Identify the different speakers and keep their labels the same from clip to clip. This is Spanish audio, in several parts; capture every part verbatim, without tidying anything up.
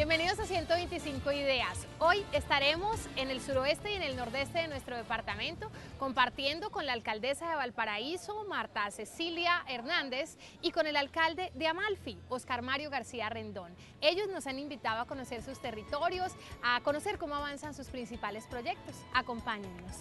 Speaker 1: Bienvenidos a ciento veinticinco Ideas. Hoy estaremos en el suroeste y en el nordeste de nuestro departamento compartiendo con la alcaldesa de Valparaíso, Marta Cecilia Hernández, y con el alcalde de Amalfi, Oscar Mario García Rendón. Ellos nos han invitado a conocer sus territorios, a conocer cómo avanzan sus principales proyectos. Acompáñennos.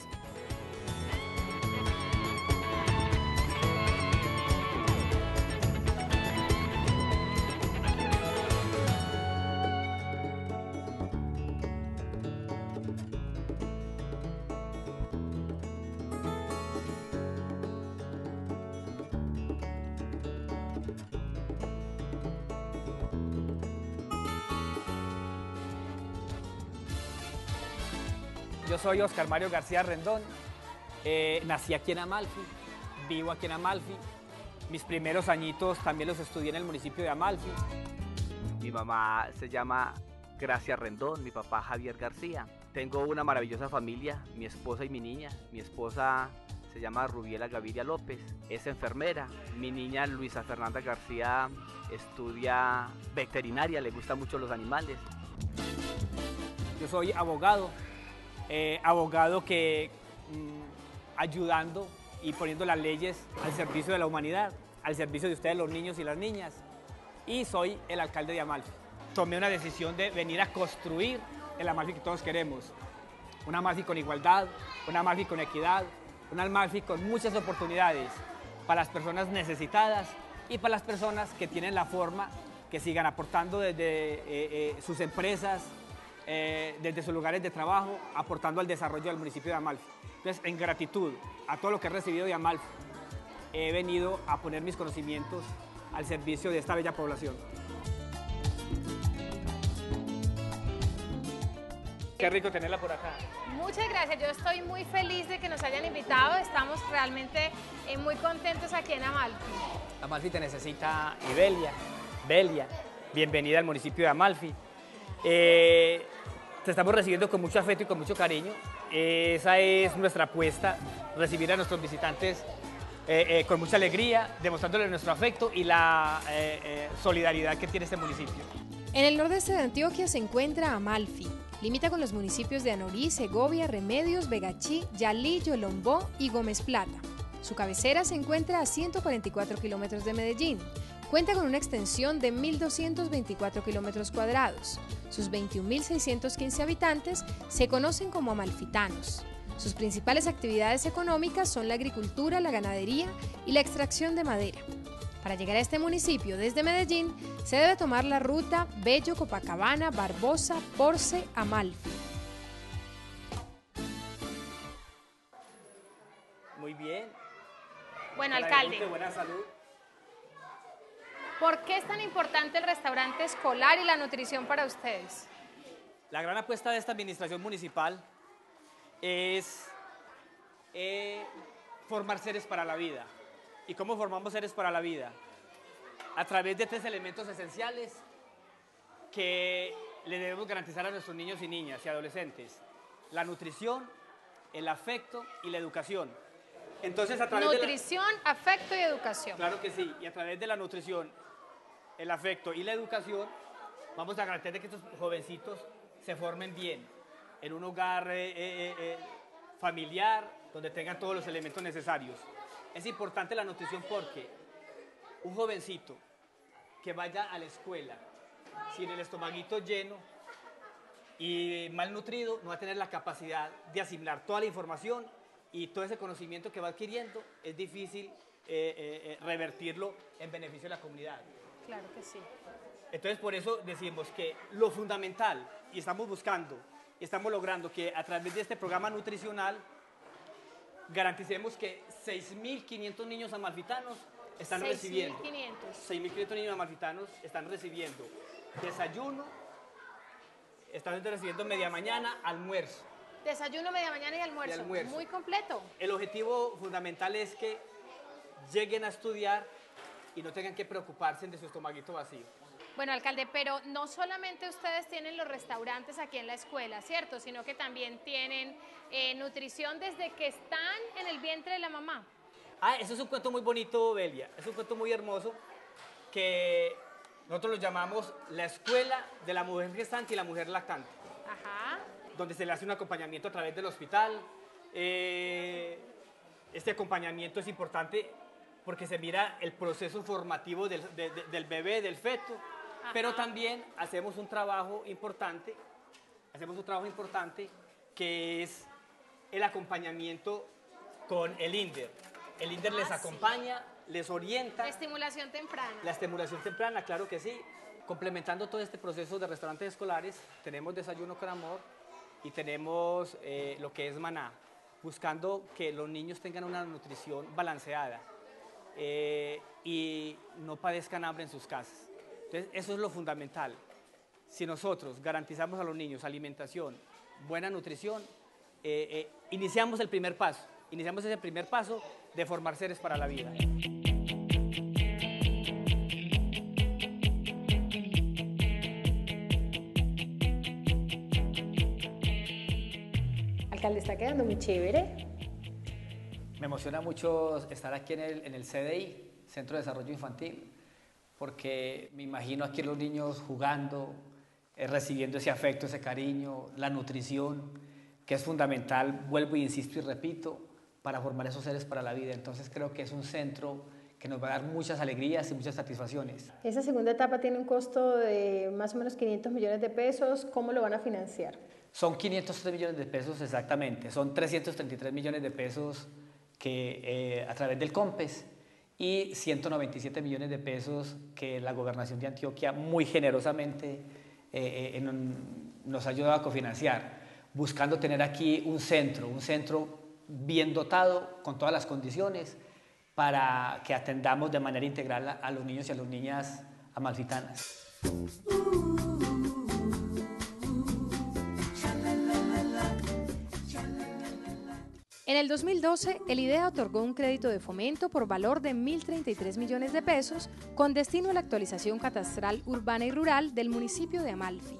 Speaker 2: Yo soy Oscar Mario García Rendón, eh, nací aquí en Amalfi, vivo aquí en Amalfi, mis primeros añitos también los estudié en el municipio de Amalfi.
Speaker 3: Mi mamá se llama Gracia Rendón, mi papá Javier García. Tengo una maravillosa familia, mi esposa y mi niña. Mi esposa se llama Rubiela Gaviria López, es enfermera. Mi niña Luisa Fernanda García estudia veterinaria, le gustan mucho los animales.
Speaker 2: Yo soy abogado. Eh, abogado que mmm, ayudando y poniendo las leyes al servicio de la humanidad, al servicio de ustedes los niños y las niñas, y soy el alcalde de Amalfi. Tomé una decisión de venir a construir el Amalfi que todos queremos, un Amalfi con igualdad, un Amalfi con equidad, un Amalfi con muchas oportunidades para las personas necesitadas y para las personas que tienen la forma, que sigan aportando desde eh, eh, sus empresas, Eh, desde sus lugares de trabajo, aportando al desarrollo del municipio de Amalfi. Entonces, en gratitud a todo lo que he recibido de Amalfi, he venido a poner mis conocimientos al servicio de esta bella población. Qué rico tenerla por acá.
Speaker 1: Muchas gracias, yo estoy muy feliz de que nos hayan invitado, estamos realmente eh, muy contentos aquí en Amalfi.
Speaker 2: Amalfi te necesita, y Belia, Belia, bienvenida al municipio de Amalfi. Eh, te estamos recibiendo con mucho afecto y con mucho cariño. Eh, esa es nuestra apuesta, recibir a nuestros visitantes eh, eh, con mucha alegría, demostrándoles nuestro afecto y la eh, eh, solidaridad que tiene este municipio.
Speaker 4: En el nordeste de Antioquia se encuentra Amalfi. Limita con los municipios de Anorí, Segovia, Remedios, Vegachí, Yalí, Yolombó y Gómez Plata. Su cabecera se encuentra a ciento cuarenta y cuatro kilómetros de Medellín. Cuenta con una extensión de mil doscientos veinticuatro kilómetros cuadrados. Sus veintiún mil seiscientos quince habitantes se conocen como amalfitanos. Sus principales actividades económicas son la agricultura, la ganadería y la extracción de madera. Para llegar a este municipio desde Medellín, se debe tomar la ruta Bello, Copacabana, Barbosa, Porce, Amalfi.
Speaker 2: Muy bien.
Speaker 1: Bueno,
Speaker 2: Para
Speaker 1: alcalde.
Speaker 2: gente, buena salud.
Speaker 1: ¿Por qué es tan importante el restaurante escolar y la nutrición para ustedes?
Speaker 2: La gran apuesta de esta administración municipal es eh, formar seres para la vida. ¿Y cómo formamos seres para la vida? A través de tres elementos esenciales que le debemos garantizar a nuestros niños y niñas y adolescentes: la nutrición, el afecto y la educación. Entonces, a través
Speaker 1: Nutrición,
Speaker 2: de la...
Speaker 1: afecto y educación.
Speaker 2: Claro que sí, y a través de la nutrición, el afecto y la educación, vamos a garantizar que estos jovencitos se formen bien en un hogar eh, eh, eh, familiar donde tengan todos los elementos necesarios. Es importante la nutrición porque un jovencito que vaya a la escuela sin el estomaguito lleno y malnutrido no va a tener la capacidad de asimilar toda la información, y todo ese conocimiento que va adquiriendo es difícil eh, eh, revertirlo en beneficio de la comunidad.
Speaker 1: Claro que sí.
Speaker 2: Entonces, por eso decimos que lo fundamental, y estamos buscando, estamos logrando que a través de este programa nutricional garanticemos que seis mil quinientos niños amalfitanos están recibiendo, seis mil quinientos niños amalfitanos están recibiendo desayuno, están recibiendo media mañana, almuerzo.
Speaker 1: Desayuno, media mañana y almuerzo.
Speaker 2: Y almuerzo.
Speaker 1: Muy completo.
Speaker 2: El objetivo fundamental es que lleguen a estudiar y no tengan que preocuparse de su estomaguito vacío.
Speaker 1: Bueno, alcalde, pero no solamente ustedes tienen los restaurantes aquí en la escuela, ¿cierto? Sino que también tienen eh, nutrición desde que están en el vientre de la mamá.
Speaker 2: Ah, eso es un cuento muy bonito, Belia. Es un cuento muy hermoso que Nosotros lo llamamos la escuela de la mujer gestante y la mujer lactante.
Speaker 1: Ajá.
Speaker 2: Donde se le hace un acompañamiento a través del hospital. Eh, este acompañamiento es importante porque se mira el proceso formativo del, de, de, del bebé, del feto, ajá, pero también hacemos un trabajo importante, hacemos un trabajo importante que es el acompañamiento con el INDER. El INDER ah, les acompaña, sí, les orienta.
Speaker 1: La estimulación temprana.
Speaker 2: La estimulación temprana, claro que sí. Complementando todo este proceso de restaurantes escolares, tenemos Desayuno con Amor y tenemos eh, lo que es Maná, buscando que los niños tengan una nutrición balanceada eh, y no padezcan hambre en sus casas. Entonces, eso es lo fundamental. Si nosotros garantizamos a los niños alimentación, buena nutrición, eh, eh, iniciamos el primer paso, iniciamos ese primer paso de formar seres para la vida.
Speaker 4: Alcalde, está quedando muy chévere.
Speaker 5: Me emociona mucho estar aquí en el, en el C D I, Centro de Desarrollo Infantil, porque me imagino aquí los niños jugando, eh, recibiendo ese afecto, ese cariño, la nutrición, que es fundamental, vuelvo y insisto y repito, para formar esos seres para la vida. Entonces creo que es un centro que nos va a dar muchas alegrías y muchas satisfacciones.
Speaker 4: Esa segunda etapa tiene un costo de más o menos quinientos millones de pesos. ¿Cómo lo van a financiar?
Speaker 5: Son quinientos tres millones de pesos exactamente, son trescientos treinta y tres millones de pesos que, eh, a través del COMPES y ciento noventa y siete millones de pesos que la Gobernación de Antioquia muy generosamente eh, en, nos ha ayudado a cofinanciar, buscando tener aquí un centro, un centro bien dotado, con todas las condiciones, para que atendamos de manera integral a, a los niños y a las niñas amalfitanas.
Speaker 4: En el dos mil doce, el IDEA otorgó un crédito de fomento por valor de mil treinta y tres millones de pesos con destino a la actualización catastral urbana y rural del municipio de Amalfi.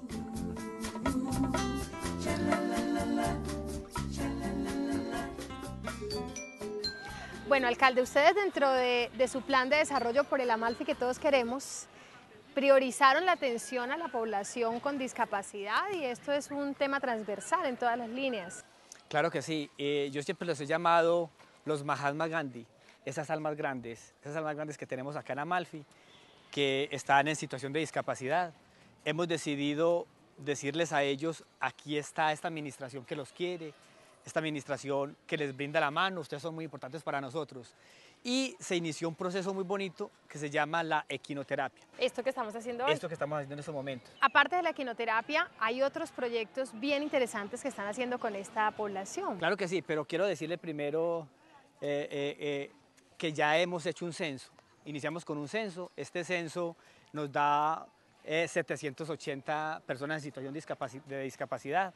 Speaker 1: Bueno, alcalde, ustedes dentro de, de su plan de desarrollo por el Amalfi que todos queremos, priorizaron la atención a la población con discapacidad y esto es un tema transversal en todas las líneas.
Speaker 2: Claro que sí, eh, yo siempre los he llamado los Mahatma Gandhi, esas almas grandes, esas almas grandes que tenemos acá en Amalfi, que están en situación de discapacidad. Hemos decidido decirles a ellos, aquí está esta administración que los quiere, esta administración que les brinda la mano, ustedes son muy importantes para nosotros. Y se inició un proceso muy bonito que se llama la equinoterapia.
Speaker 1: Esto que estamos haciendo hoy.
Speaker 2: Esto que estamos haciendo en estos momentos.
Speaker 1: Aparte de la equinoterapia, hay otros proyectos bien interesantes que están haciendo con esta población.
Speaker 2: Claro que sí, pero quiero decirle primero eh, eh, eh, que ya hemos hecho un censo. Iniciamos con un censo, este censo nos da eh, setecientas ochenta personas en situación de, discapaci de discapacidad.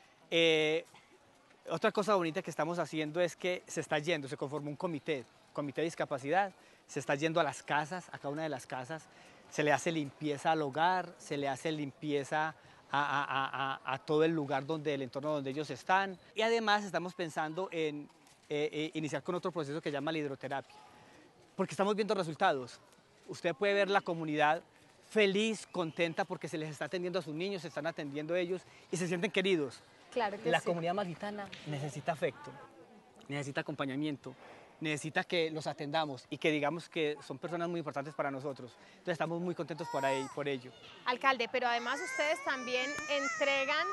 Speaker 2: Eh, otra cosa bonita que estamos haciendo es que se está yendo, se conformó un comité, comité de discapacidad, se está yendo a las casas, a cada una de las casas, se le hace limpieza al hogar, se le hace limpieza a, a, a, a todo el lugar, donde, el entorno donde ellos están. Y además estamos pensando en eh, eh, iniciar con otro proceso que se llama la hidroterapia, porque estamos viendo resultados. Usted puede ver la comunidad feliz, contenta, porque se les está atendiendo a sus niños, se están atendiendo a ellos y se sienten queridos.
Speaker 1: Claro que
Speaker 2: la
Speaker 1: sí.
Speaker 2: comunidad amalfitana necesita afecto, necesita acompañamiento, necesita que los atendamos y que digamos que son personas muy importantes para nosotros. Entonces estamos muy contentos por, ahí, por ello.
Speaker 1: Alcalde, pero además ustedes también entregan,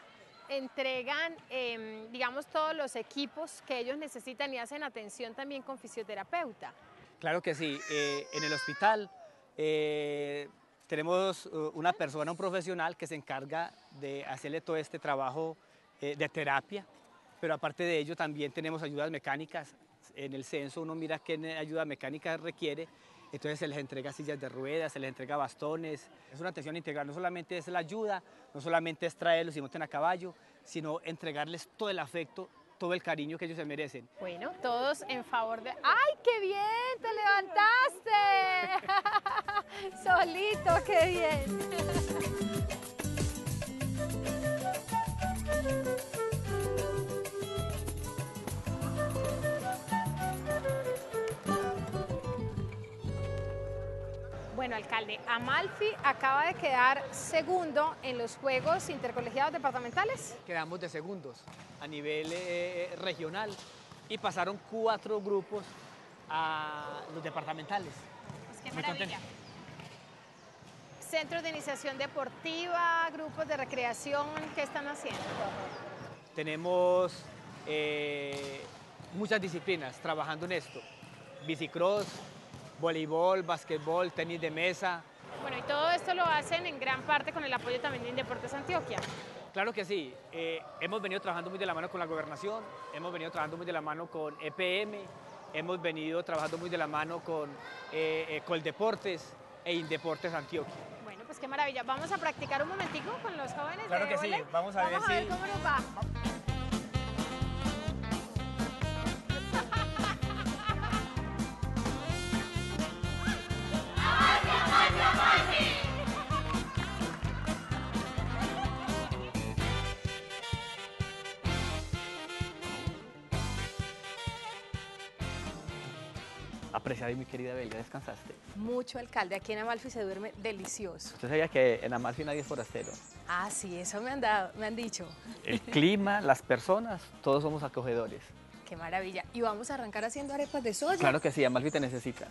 Speaker 1: entregan eh, digamos, todos los equipos que ellos necesitan y hacen atención también con fisioterapeuta.
Speaker 2: Claro que sí. Eh, en el hospital eh, tenemos una persona, un profesional que se encarga de hacerle todo este trabajo eh, de terapia, pero aparte de ello también tenemos ayudas mecánicas. En el censo uno mira qué ayuda mecánica requiere, entonces se les entrega sillas de ruedas, se les entrega bastones. Es una atención integral, no solamente es la ayuda, no solamente es traerlos y monten a caballo, sino entregarles todo el afecto, todo el cariño que ellos se merecen.
Speaker 1: Bueno, todos en favor de... ¡Ay, qué bien! ¡Te levantaste! Solito, qué bien. Bueno, alcalde, Amalfi acaba de quedar segundo en los Juegos Intercolegiados Departamentales.
Speaker 2: Quedamos de segundos a nivel eh, regional y pasaron cuatro grupos a los departamentales.
Speaker 1: Pues qué
Speaker 2: Muy
Speaker 1: maravilla.
Speaker 2: contento.
Speaker 1: Centros de iniciación deportiva, grupos de recreación, ¿qué están haciendo?
Speaker 2: Tenemos eh, muchas disciplinas trabajando en esto. Bicicross, voleibol, básquetbol, tenis de mesa.
Speaker 1: Bueno, y todo esto lo hacen en gran parte con el apoyo también de Indeportes Antioquia.
Speaker 2: Claro que sí. Eh, hemos venido trabajando muy de la mano con la gobernación, hemos venido trabajando muy de la mano con E P M, hemos venido trabajando muy de la mano con eh, eh, Coldeportes e Indeportes Antioquia.
Speaker 1: Bueno, pues qué maravilla. Vamos a practicar un momentico con los jóvenes.
Speaker 2: Claro
Speaker 1: de
Speaker 2: que sí,
Speaker 1: vóley.
Speaker 2: vamos a ver
Speaker 1: Vamos a ver
Speaker 2: si-
Speaker 1: cómo nos va.
Speaker 3: Apreciada y muy querida Bel, ¿ya descansaste?
Speaker 4: Mucho, alcalde. Aquí en Amalfi se duerme delicioso.
Speaker 3: ¿Usted sabía que en Amalfi nadie es forastero?
Speaker 4: Ah, sí, eso me han dado, me han dicho.
Speaker 3: El clima, las personas, todos somos acogedores.
Speaker 4: Qué maravilla. Y vamos a arrancar haciendo arepas de soya.
Speaker 3: Claro que sí, Amalfi te necesita.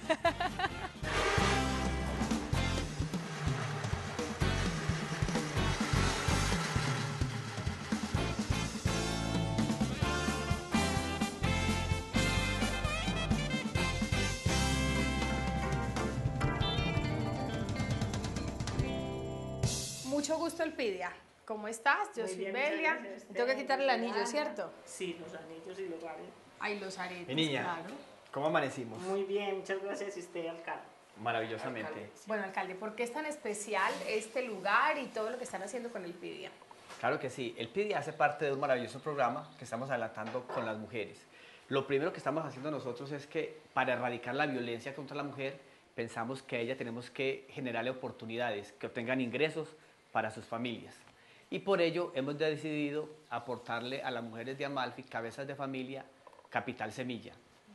Speaker 4: Mucho gusto, Elpidia. ¿Cómo estás? Yo
Speaker 6: Muy
Speaker 4: soy
Speaker 6: bien,
Speaker 4: Belia.
Speaker 6: muchas gracias.
Speaker 4: Me tengo que quitar el anillo,
Speaker 6: Ana.
Speaker 4: ¿cierto?
Speaker 6: Sí, los anillos y los aretes.
Speaker 4: Ay, los aretes,
Speaker 2: Mi niña,
Speaker 4: claro.
Speaker 2: ¿cómo amanecimos?
Speaker 6: Muy bien, muchas gracias y usted, alcalde.
Speaker 2: Maravillosamente.
Speaker 6: Alcalde.
Speaker 4: Bueno, alcalde, ¿por qué es tan especial este lugar y todo lo que están haciendo con Elpidia?
Speaker 7: Claro que sí. El P I D I hace parte de un maravilloso programa que estamos adelantando con las mujeres. Lo primero que estamos haciendo nosotros es que para erradicar la violencia contra la mujer, pensamos que a ella tenemos que generarle oportunidades, que obtengan ingresos para sus familias. Y por ello hemos decidido aportarle a las mujeres de Amalfi, cabezas de familia, Capital Semilla.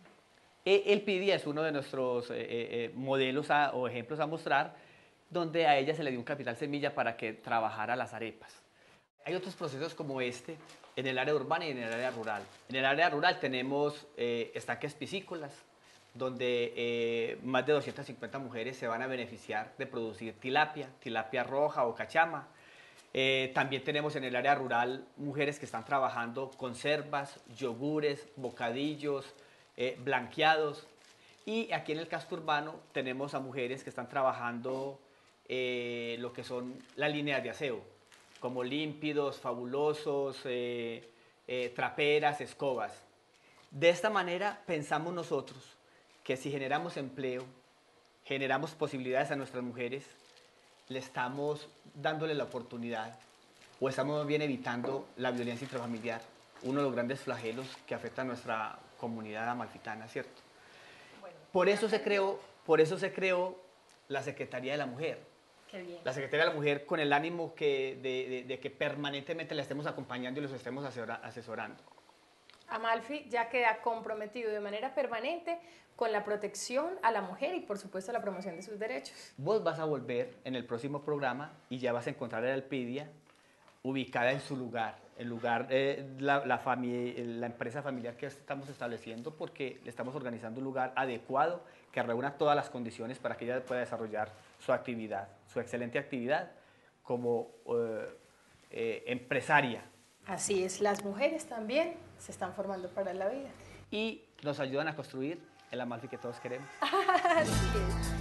Speaker 7: E- El P I D I es uno de nuestros eh, eh, modelos a- o ejemplos a mostrar, donde a ella se le dio un Capital Semilla para que trabajara las arepas. Hay otros procesos como este en el área urbana y en el área rural. En el área rural tenemos eh, estanques piscícolas, donde eh, más de doscientas cincuenta mujeres se van a beneficiar de producir tilapia, tilapia roja o cachama. Eh, también tenemos en el área rural mujeres que están trabajando conservas, yogures, bocadillos, eh, blanqueados. Y aquí en el casco urbano tenemos a mujeres que están trabajando eh, lo que son las líneas de aseo, como límpidos, fabulosos, eh, eh, traperas, escobas. De esta manera pensamos nosotros que si generamos empleo, generamos posibilidades a nuestras mujeres, le estamos dándole la oportunidad o estamos bien evitando la violencia intrafamiliar, uno de los grandes flagelos que afecta a nuestra comunidad amalfitana, ¿cierto? Por eso se creó, por eso se creó la Secretaría de la Mujer.
Speaker 4: Qué bien.
Speaker 7: La Secretaría de la Mujer con el ánimo que, de, de- de que permanentemente la estemos acompañando y los estemos asesora- asesorando.
Speaker 4: Amalfi ya queda comprometido de manera permanente con la protección a la mujer y, por supuesto, la promoción de sus derechos.
Speaker 7: Vos vas a volver en el próximo programa y ya vas a encontrar a la Elpidia ubicada en su lugar, el lugar, eh, la, la, fami- la empresa familiar que estamos estableciendo, porque le estamos organizando un lugar adecuado que reúna todas las condiciones para que ella pueda desarrollar su actividad, su excelente actividad como eh, eh, empresaria.
Speaker 4: Así es, las mujeres también se están formando para la vida.
Speaker 7: Y nos ayudan a construir el Amalfi que todos queremos.
Speaker 4: Así es.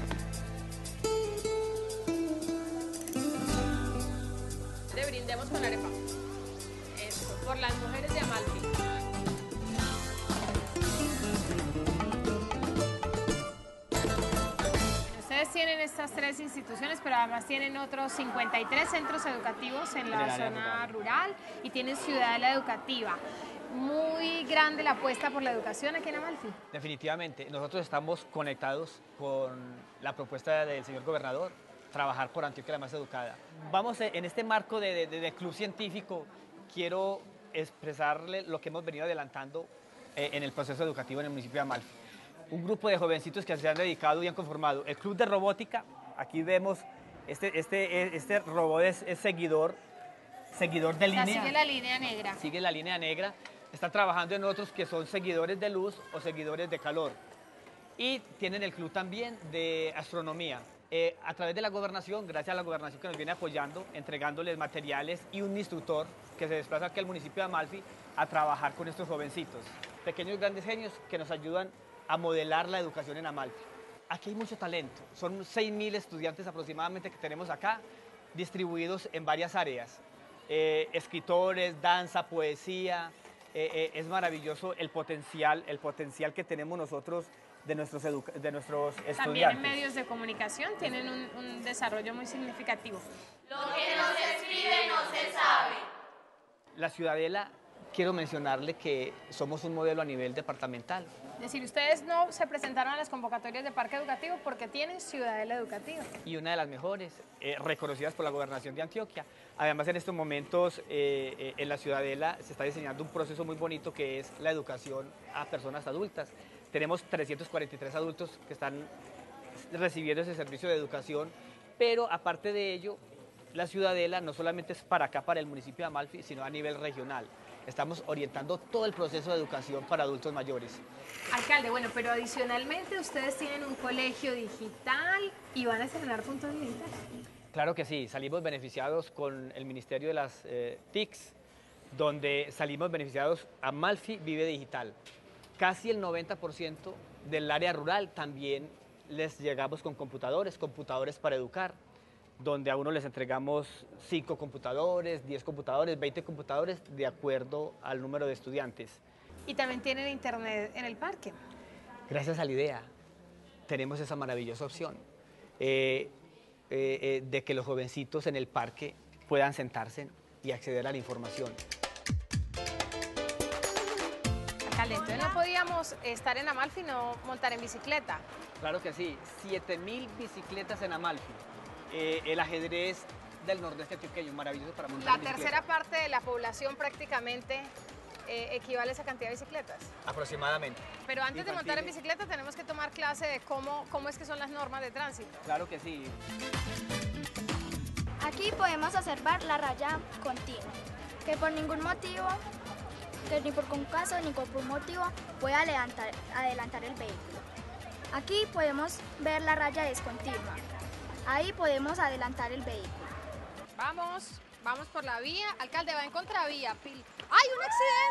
Speaker 4: Le brindemos con arepa. Eso, por las mujeres de Amalfi.
Speaker 1: Ustedes tienen estas tres instituciones, pero además tienen otros cincuenta y tres centros educativos en la
Speaker 7: En el área
Speaker 1: zona
Speaker 7: rural.
Speaker 1: rural y tienen Ciudadela Educativa. Muy grande la apuesta por la educación aquí en Amalfi.
Speaker 2: Definitivamente, nosotros estamos conectados con la propuesta del señor gobernador, trabajar por Antioquia la más educada. Vamos, eh, en este marco de, de- de club científico, quiero expresarle lo que hemos venido adelantando eh, en el proceso educativo en el municipio de Amalfi. un grupo de jovencitos que se han dedicado y han conformado el Club de Robótica. Aquí vemos, este, este, este robot es, es seguidor, seguidor de
Speaker 1: O sea,
Speaker 2: línea.
Speaker 1: sigue la línea negra.
Speaker 2: Sigue la línea negra. Está trabajando en otros que son seguidores de luz o seguidores de calor. Y tienen el club también de astronomía. Eh, a través de la gobernación, gracias a la gobernación que nos viene apoyando, entregándoles materiales y un instructor que se desplaza aquí al municipio de Amalfi a trabajar con estos jovencitos. Pequeños grandes genios que nos ayudan a modelar la educación en Amalfi. Aquí hay mucho talento. Son seis mil estudiantes aproximadamente que tenemos acá, distribuidos en varias áreas. Eh, escritores, danza, poesía. Eh, eh, es maravilloso el potencial, el potencial que tenemos nosotros de nuestros, de nuestros estudiantes.
Speaker 1: También en medios de comunicación tienen un, un desarrollo muy significativo.
Speaker 8: Lo que no se escribe no se sabe.
Speaker 2: La Ciudadela, quiero mencionarle que somos un modelo a nivel departamental.
Speaker 1: Es decir, ustedes no se presentaron a las convocatorias de parque educativo porque tienen Ciudadela Educativa.
Speaker 2: Y una de las mejores, eh, reconocidas por la Gobernación de Antioquia. Además, en estos momentos, eh, eh, en la Ciudadela se está diseñando un proceso muy bonito que es la educación a personas adultas. Tenemos trescientos cuarenta y tres adultos que están recibiendo ese servicio de educación, pero aparte de ello, la Ciudadela no solamente es para acá, para el municipio de Amalfi, sino a nivel regional. Estamos orientando todo el proceso de educación para adultos mayores.
Speaker 1: Alcalde, bueno, pero adicionalmente ustedes tienen un colegio digital y van a estrenar puntos digitales.
Speaker 2: Claro que sí, salimos beneficiados con el Ministerio de las eh, T I Cs, donde salimos beneficiados. Amalfi vive digital. Casi el noventa por ciento del área rural también les llegamos con computadores, computadores para educar, donde a uno les entregamos cinco computadores, diez computadores, veinte computadores, de acuerdo al número de estudiantes.
Speaker 1: Y también tienen internet en el parque.
Speaker 2: Gracias a la idea, tenemos esa maravillosa opción eh, eh, eh, de que los jovencitos en el parque puedan sentarse y acceder a la información.
Speaker 1: Alcalde, entonces no podíamos estar en Amalfi y no montar en bicicleta.
Speaker 2: Claro que sí, siete mil bicicletas en Amalfi. Eh, el ajedrez del nordeste antioqueño, maravilloso para montar
Speaker 1: La
Speaker 2: en bicicleta.
Speaker 1: tercera parte de la población prácticamente eh, equivale a esa cantidad de bicicletas.
Speaker 2: Aproximadamente.
Speaker 1: Pero antes de montar en
Speaker 2: Infantiles.
Speaker 1: bicicleta tenemos que tomar clase de cómo, cómo es que son las normas de tránsito.
Speaker 2: Claro que sí.
Speaker 9: Aquí podemos observar la raya continua, que por ningún motivo, que ni por un caso ni por un motivo puede adelantar, adelantar el vehículo. Aquí podemos ver la raya discontinua. Ahí podemos adelantar el vehículo.
Speaker 1: Vamos, vamos por la vía. Alcalde, va en contravía. Pil- ¡Ay, un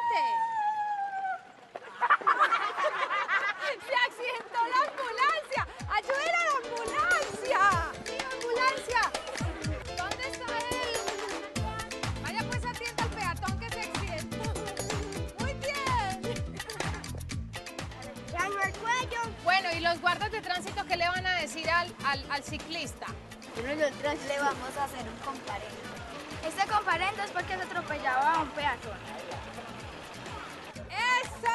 Speaker 1: accidente! ¡Se accidentó la ambulancia! ¡Ayuden a la ambulancia! ¡Sí, ambulancia! ¿Dónde está él? Vaya pues, atienda al peatón que se accidentó. ¡Muy bien!
Speaker 9: Daño al cuello.
Speaker 1: Bueno, ¿y los guardas de tránsito qué le van a decir al, al, al ciclista?
Speaker 9: Nosotros le vamos a hacer un comparendo. Este comparendo es porque se atropellaba a un peatón.
Speaker 1: ¡Eso!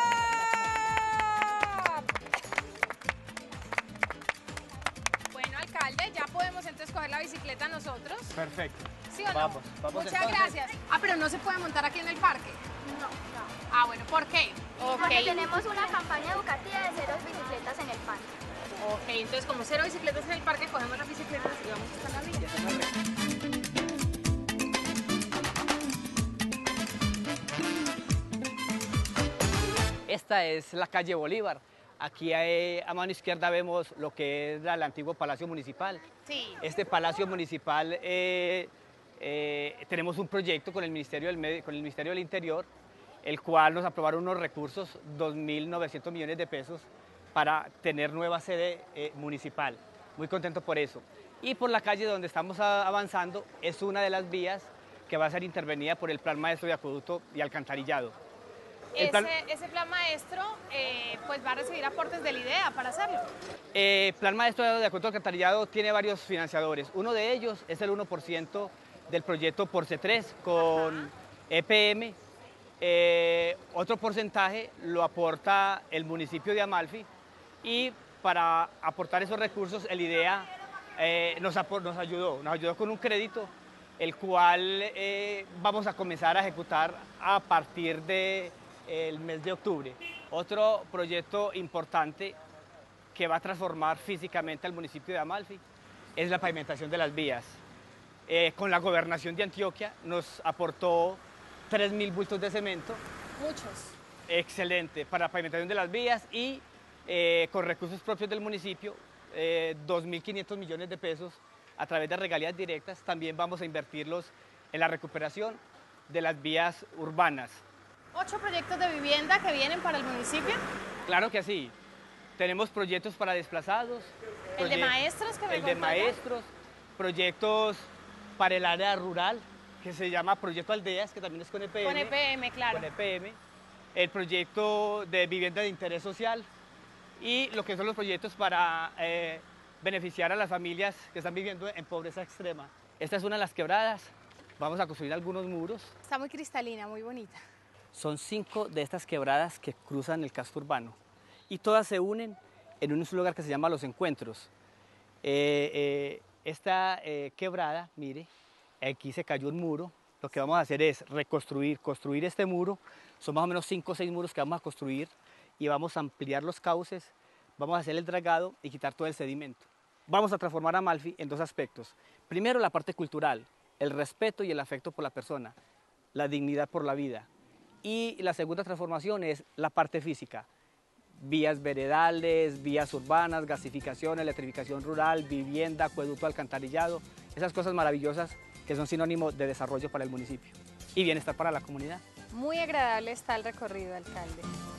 Speaker 1: Bueno, alcalde, ya podemos entonces coger la bicicleta nosotros.
Speaker 2: Perfecto.
Speaker 1: ¿Sí o no?
Speaker 2: Vamos, vamos
Speaker 1: Muchas
Speaker 2: entonces.
Speaker 1: gracias. Ah, pero no se puede montar aquí en el parque.
Speaker 9: No, no.
Speaker 1: Ah, bueno, ¿por qué?
Speaker 9: Porque
Speaker 1: Ok.
Speaker 9: tenemos una campaña educativa de cero bicicletas en el parque.
Speaker 1: Ok, entonces como cero bicicletas en el parque, cogemos las bicicletas y vamos hasta la vía.
Speaker 2: Esta es la calle Bolívar. Aquí eh, a mano izquierda vemos lo que es el antiguo Palacio Municipal.
Speaker 1: Sí.
Speaker 2: Este Palacio Municipal, eh, eh, tenemos un proyecto con el, Ministerio del Medio- con el Ministerio del Interior, el cual nos aprobaron unos recursos, dos mil novecientos millones de pesos, para tener nueva sede eh, municipal. Muy contento por eso. Y por la calle donde estamos a- avanzando es una de las vías que va a ser intervenida por el Plan Maestro de Acueducto y Alcantarillado. El
Speaker 1: Ese,
Speaker 2: plan-
Speaker 1: ese plan maestro eh, pues va a recibir aportes de la idea para hacerlo.
Speaker 2: Eh, Plan Maestro de Acueducto y Alcantarillado tiene varios financiadores. Uno de ellos es el uno por ciento del proyecto Por C tres con E P M. Eh, otro porcentaje lo aporta el municipio de Amalfi y para aportar esos recursos el IDEA eh, nos, apor- nos ayudó, nos ayudó con un crédito el cual eh, vamos a comenzar a ejecutar a partir del mes de octubre. Otro proyecto importante que va a transformar físicamente al municipio de Amalfi es la pavimentación de las vías. Eh, con la gobernación de Antioquia nos aportó tres mil bultos de cemento.
Speaker 1: Muchos.
Speaker 2: Excelente, para la pavimentación de las vías y eh, con recursos propios del municipio, eh, dos mil quinientos millones de pesos a través de regalías directas. También vamos a invertirlos en la recuperación de las vías urbanas.
Speaker 1: ¿Ocho proyectos de vivienda que vienen para el municipio?
Speaker 2: Claro que sí. Tenemos proyectos para desplazados.
Speaker 1: ¿El de maestros que me
Speaker 2: El de
Speaker 1: contó ya?
Speaker 2: maestros, proyectos para el área rural, que se llama Proyecto Aldeas, que también es con E P M.
Speaker 1: Con E P M, claro.
Speaker 2: Con E P M. El proyecto de vivienda de interés social y lo que son los proyectos para eh, beneficiar a las familias que están viviendo en pobreza extrema. Esta es una de las quebradas. Vamos a construir algunos muros.
Speaker 1: Está muy cristalina, muy bonita.
Speaker 2: Son cinco de estas quebradas que cruzan el casco urbano y todas se unen en un lugar que se llama Los Encuentros. Eh, eh, esta eh, quebrada, mire, aquí se cayó un muro. Lo que vamos a hacer es reconstruir, construir este muro. Son más o menos cinco o seis muros que vamos a construir y vamos a ampliar los cauces, vamos a hacer el dragado y quitar todo el sedimento. Vamos a transformar a Amalfi en dos aspectos. Primero, la parte cultural, el respeto y el afecto por la persona, la dignidad por la vida. Y la segunda transformación es la parte física, vías veredales, vías urbanas, gasificación, electrificación rural, vivienda, acueducto, alcantarillado, esas cosas maravillosas que son sinónimo de desarrollo para el municipio y bienestar para la comunidad.
Speaker 4: Muy agradable está el recorrido, alcalde.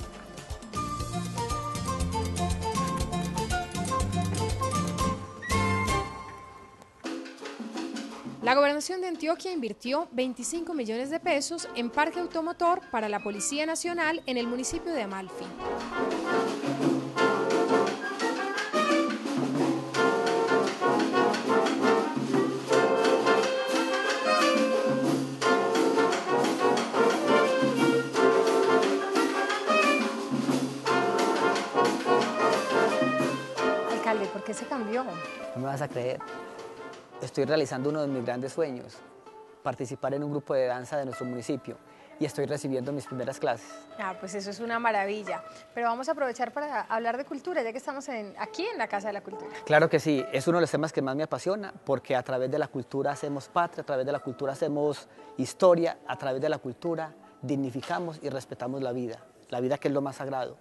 Speaker 4: La Gobernación de Antioquia invirtió veinticinco millones de pesos en parque automotor para la Policía Nacional en el municipio de Amalfi. Alcalde, ¿por qué se cambió?
Speaker 5: No me vas a creer. Estoy realizando uno de mis grandes sueños, participar en un grupo de danza de nuestro municipio y estoy recibiendo mis primeras clases.
Speaker 4: Ah, pues eso es una maravilla. Pero vamos a aprovechar para hablar de cultura, ya que estamos en, aquí en la Casa de la Cultura.
Speaker 5: Claro que sí, es uno de los temas que más me apasiona porque a través de la cultura hacemos patria, a través de la cultura hacemos historia, a través de la cultura dignificamos y respetamos la vida, la vida que es lo más sagrado.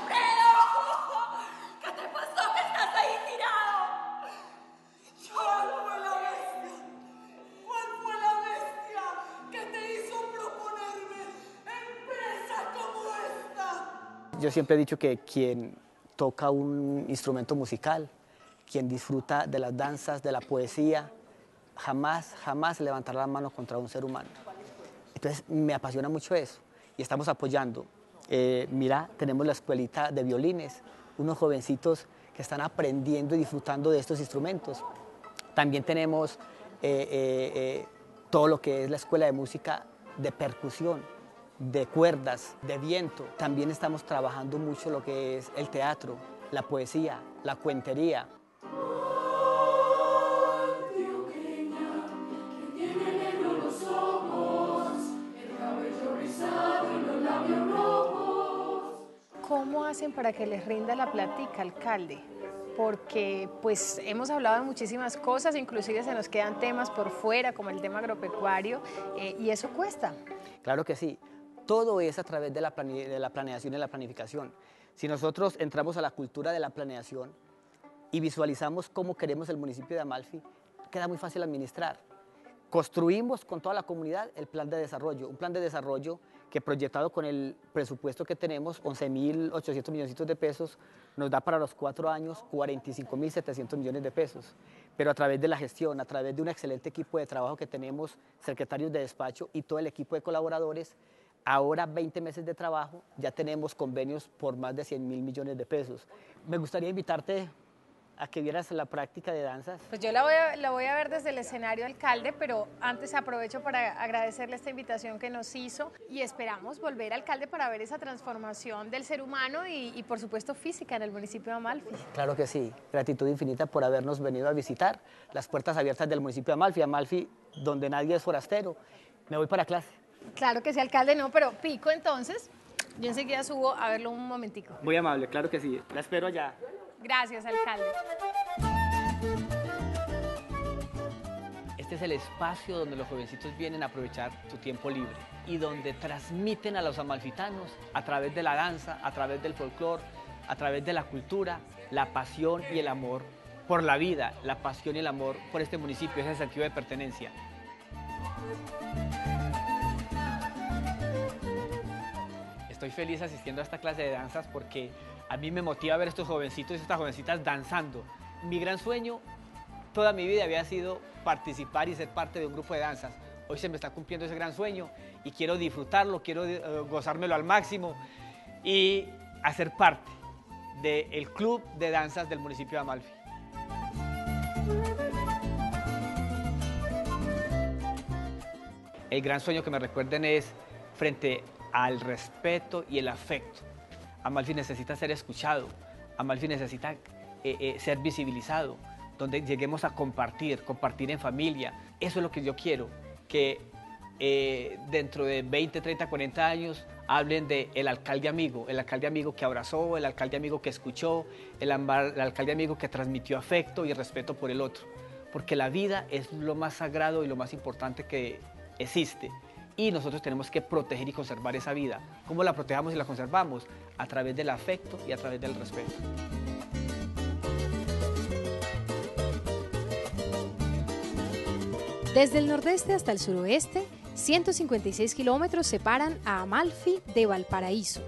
Speaker 5: Yo siempre he dicho que quien toca un instrumento musical, quien disfruta de las danzas, de la poesía, jamás, jamás levantará la mano contra un ser humano. Entonces me apasiona mucho eso y estamos apoyando. Eh, mira, tenemos la escuelita de violines, unos jovencitos que están aprendiendo y disfrutando de estos instrumentos. También tenemos eh, eh, eh, todo lo que es la escuela de música de percusión, de cuerdas, de viento. También estamos trabajando mucho lo que es el teatro, la poesía, la cuentería.
Speaker 4: ¿Cómo hacen para que les rinda la plática, alcalde? Porque pues hemos hablado de muchísimas cosas, inclusive se nos quedan temas por fuera, como el tema agropecuario, eh, y eso cuesta.
Speaker 5: Claro que sí. Todo es a través de la, plane de la planeación y la planificación. Si nosotros entramos a la cultura de la planeación y visualizamos cómo queremos el municipio de Amalfi, queda muy fácil administrar. Construimos con toda la comunidad el plan de desarrollo, un plan de desarrollo que proyectado con el presupuesto que tenemos, once mil ochocientos millones de pesos, nos da para los cuatro años cuarenta y cinco mil setecientos millones de pesos. Pero a través de la gestión, a través de un excelente equipo de trabajo que tenemos, secretarios de despacho y todo el equipo de colaboradores, ahora veinte meses de trabajo, ya tenemos convenios por más de cien mil millones de pesos. Me gustaría invitarte a que vieras la práctica de danzas.
Speaker 4: Pues yo la voy, a, la voy a ver desde el escenario, alcalde, pero antes aprovecho para agradecerle esta invitación que nos hizo y esperamos volver, alcalde, para ver esa transformación del ser humano y, y por supuesto física en el municipio de Amalfi.
Speaker 5: Claro que sí, gratitud infinita por habernos venido a visitar, las puertas abiertas del municipio de Amalfi, Amalfi donde nadie es forastero. Me voy para clase.
Speaker 1: Claro que sí, alcalde, no, pero pico entonces. Yo enseguida subo a verlo un momentico.
Speaker 2: Muy amable, claro que sí. La espero allá.
Speaker 1: Gracias, alcalde.
Speaker 7: Este es el espacio donde los jovencitos vienen a aprovechar su tiempo libre y donde transmiten a los amalfitanos a través de la danza, a través del folclore, a través de la cultura, la pasión y el amor por la vida, la pasión y el amor por este municipio, ese sentido de pertenencia. Estoy feliz asistiendo a esta clase de danzas porque a mí me motiva ver a estos jovencitos y estas jovencitas danzando. Mi gran sueño toda mi vida había sido participar y ser parte de un grupo de danzas. Hoy se me está cumpliendo ese gran sueño y quiero disfrutarlo, quiero uh, gozármelo al máximo y hacer parte del club de danzas del municipio de Amalfi. El gran sueño que me recuerden es frente al respeto y el afecto. Amalfi necesita ser escuchado, Amalfi necesita eh, eh, ser visibilizado, donde lleguemos a compartir, compartir en familia. Eso es lo que yo quiero, que eh, dentro de veinte, treinta, cuarenta años hablen de el alcalde amigo, el alcalde amigo que abrazó, el alcalde amigo que escuchó, el, el alcalde amigo que transmitió afecto y respeto por el otro. Porque la vida es lo más sagrado y lo más importante que existe. Y nosotros tenemos que proteger y conservar esa vida. ¿Cómo la protegemos y la conservamos? A través del afecto y a través del respeto.
Speaker 4: Desde el nordeste hasta el suroeste, ciento cincuenta y seis kilómetros separan a Amalfi de Valparaíso.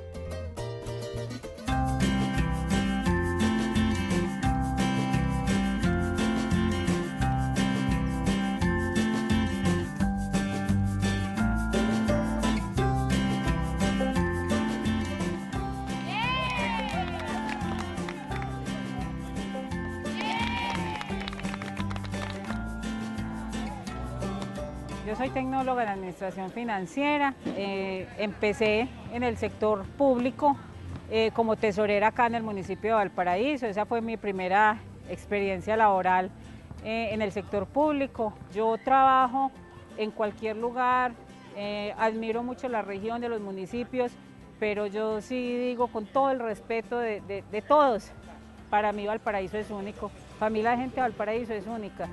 Speaker 10: Yo soy tecnóloga en administración financiera, eh, empecé en el sector público eh, como tesorera acá en el municipio de Valparaíso. Esa fue mi primera experiencia laboral eh, en el sector público. Yo trabajo en cualquier lugar, eh, admiro mucho la región de los municipios, pero yo sí digo con todo el respeto de, de, de todos, para mí Valparaíso es único, para mí la gente de Valparaíso es única.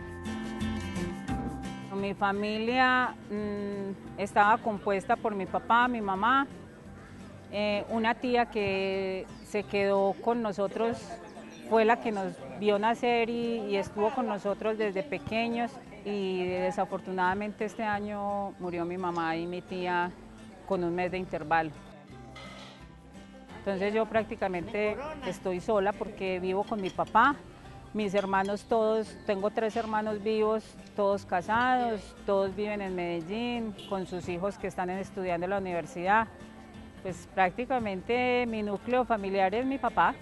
Speaker 10: Mi familia mmm, estaba compuesta por mi papá, mi mamá, eh, una tía que se quedó con nosotros, fue la que nos vio nacer y, y estuvo con nosotros desde pequeños, y desafortunadamente este año murió mi mamá y mi tía con un mes de intervalo. Entonces yo prácticamente estoy sola porque vivo con mi papá. Mis hermanos todos, tengo tres hermanos vivos, todos casados, todos viven en Medellín, con sus hijos que están estudiando en la universidad. Pues prácticamente mi núcleo familiar es mi papá.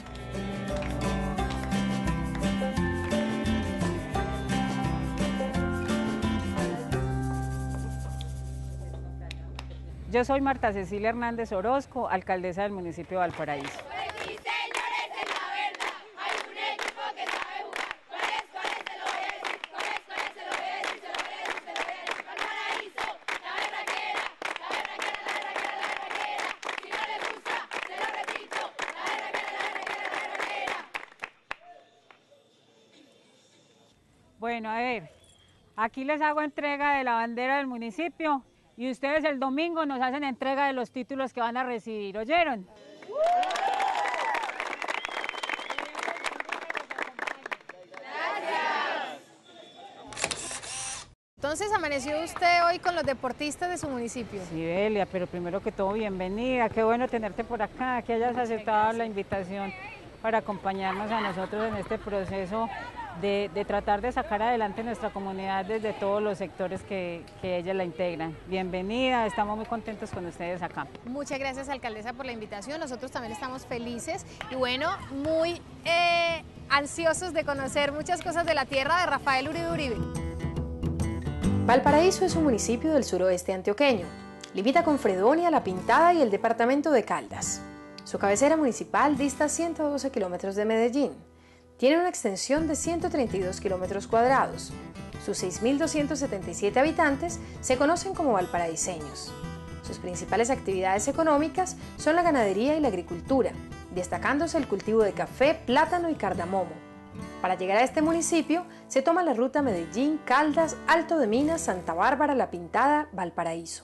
Speaker 10: Yo soy Marta Cecilia Hernández Orozco, alcaldesa del municipio de Valparaíso. Bueno, a ver, aquí les hago entrega de la bandera del municipio y ustedes el domingo nos hacen entrega de los títulos que van a recibir, ¿oyeron?
Speaker 1: Entonces, ¿amaneció usted hoy con los deportistas de su municipio?
Speaker 10: Sí, Delia, pero primero que todo, bienvenida. Qué bueno tenerte por acá, que hayas aceptado la invitación para acompañarnos a nosotros en este proceso de, de tratar de sacar adelante nuestra comunidad desde todos los sectores que, que ellas la integran. Bienvenida, estamos muy contentos con ustedes acá.
Speaker 1: Muchas gracias, alcaldesa, por la invitación. Nosotros también estamos felices y bueno, muy eh, ansiosos de conocer muchas cosas de la tierra de Rafael Uribe Uribe.
Speaker 4: Valparaíso es un municipio del suroeste antioqueño. Limita con Fredonia, La Pintada y el departamento de Caldas. Su cabecera municipal dista ciento doce kilómetros de Medellín. Tiene una extensión de ciento treinta y dos kilómetros cuadrados. Sus seis mil doscientos setenta y siete habitantes se conocen como valparaíseños. Sus principales actividades económicas son la ganadería y la agricultura. destacándose el cultivo de café, plátano y cardamomo. Para llegar a este municipio se toma la ruta Medellín, Caldas, Alto de Minas, Santa Bárbara, La Pintada, Valparaíso.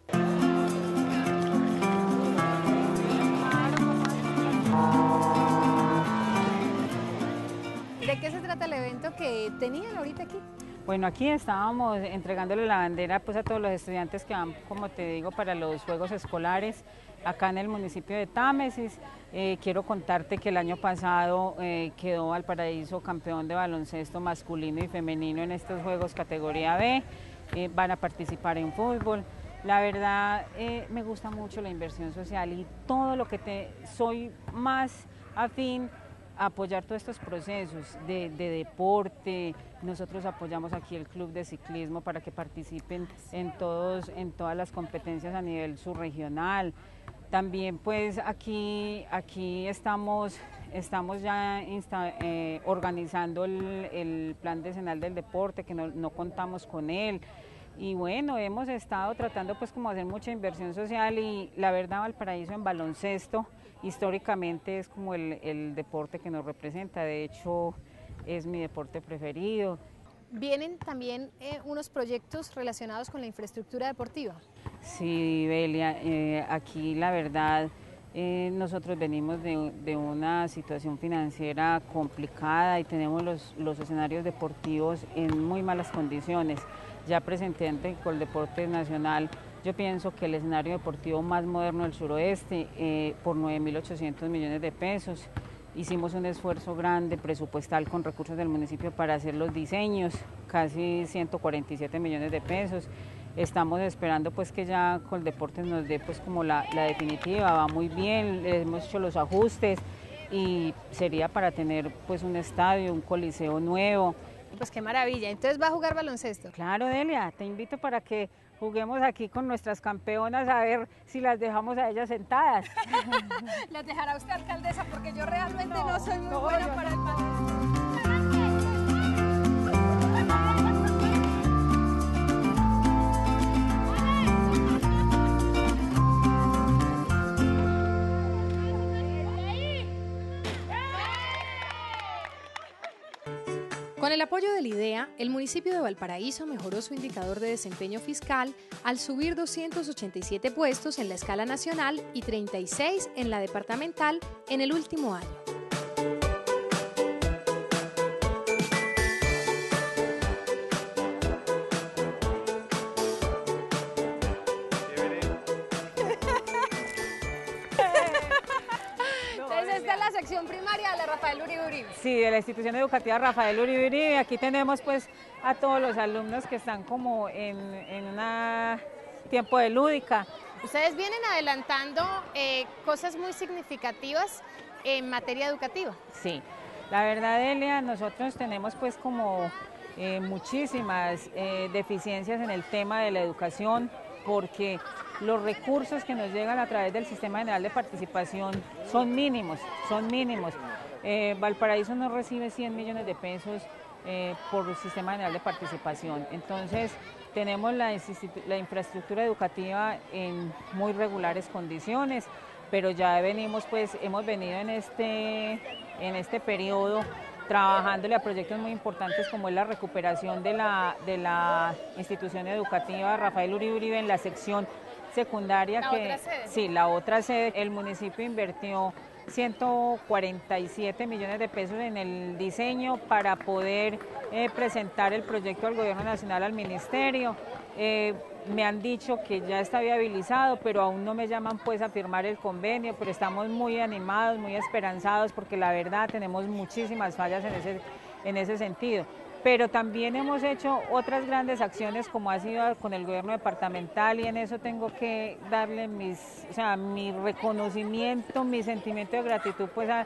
Speaker 1: ¿De qué se trata el evento que tenían ahorita aquí?
Speaker 10: Bueno, aquí estábamos entregándole la bandera pues, a todos los estudiantes que van, como te digo, para los Juegos Escolares acá en el municipio de Támesis. Eh, quiero contarte que el año pasado eh, quedó Valparaíso campeón de baloncesto masculino y femenino en estos Juegos categoría B. Eh, van a participar en fútbol. La verdad, eh, me gusta mucho la inversión social y todo lo que te soy más afín apoyar todos estos procesos de, de deporte. Nosotros apoyamos aquí el club de ciclismo para que participen en, todos, en todas las competencias a nivel subregional. También pues aquí, aquí estamos, estamos ya insta, eh, organizando el, el plan decenal del deporte, que no, no contamos con él. Y bueno, hemos estado tratando pues como hacer mucha inversión social y la verdad Valparaíso en baloncesto históricamente es como el, el deporte que nos representa, de hecho es mi deporte preferido.
Speaker 1: ¿Vienen también eh, unos proyectos relacionados con la infraestructura deportiva?
Speaker 10: Sí, Belia, eh, aquí la verdad eh, nosotros venimos de, de una situación financiera complicada y tenemos los, los escenarios deportivos en muy malas condiciones. Ya presenté ante Coldeportes Nacional, yo pienso que el escenario deportivo más moderno del suroeste, eh, por nueve mil ochocientos millones de pesos, hicimos un esfuerzo grande presupuestal con recursos del municipio para hacer los diseños, casi ciento cuarenta y siete millones de pesos. Estamos esperando pues que ya Coldeportes nos dé pues como la, la definitiva, va muy bien, hemos hecho los ajustes y sería para tener pues un estadio, un coliseo nuevo.
Speaker 1: Pues qué maravilla, entonces va a jugar baloncesto.
Speaker 10: Claro, Delia, te invito para que juguemos aquí con nuestras campeonas a ver si las dejamos a ellas sentadas.
Speaker 1: Las dejará usted, alcaldesa, porque yo realmente no, no soy muy
Speaker 10: no,
Speaker 1: buena
Speaker 10: yo...
Speaker 1: para el baloncesto.
Speaker 4: Con el apoyo del IDEA, el municipio de Valparaíso mejoró su indicador de desempeño fiscal al subir doscientos ochenta y siete puestos en la escala nacional y treinta y seis en la departamental en el último año.
Speaker 1: Sección primaria de la Rafael Uribe Uribe.
Speaker 10: Sí, de la institución educativa Rafael Uribe Uribe. Aquí tenemos pues a todos los alumnos que están como en, en un tiempo de lúdica.
Speaker 1: Ustedes vienen adelantando eh, cosas muy significativas en materia educativa.
Speaker 10: Sí, la verdad, Elia, nosotros tenemos pues como eh, muchísimas eh, deficiencias en el tema de la educación, porque los recursos que nos llegan a través del Sistema General de Participación son mínimos, son mínimos. Eh, Valparaíso no recibe cien millones de pesos eh, por el Sistema General de Participación, entonces tenemos la, la infraestructura educativa en muy regulares condiciones, pero ya venimos, pues, hemos venido en este, en este periodo trabajándole a proyectos muy importantes como es la recuperación de la, de la institución educativa Rafael Uribe Uribe en la sección secundaria.
Speaker 1: ¿La
Speaker 10: que,
Speaker 1: otra sede?
Speaker 10: Sí, la otra sede. El municipio invirtió ciento cuarenta y siete millones de pesos en el diseño para poder eh, presentar el proyecto al Gobierno Nacional, al Ministerio. Eh, me han dicho que ya está viabilizado, pero aún no me llaman pues a firmar el convenio, pero estamos muy animados, muy esperanzados, porque la verdad tenemos muchísimas fallas en ese, en ese sentido. Pero también hemos hecho otras grandes acciones como ha sido con el gobierno departamental, y en eso tengo que darle mis, o sea, mi reconocimiento, mi sentimiento de gratitud pues a,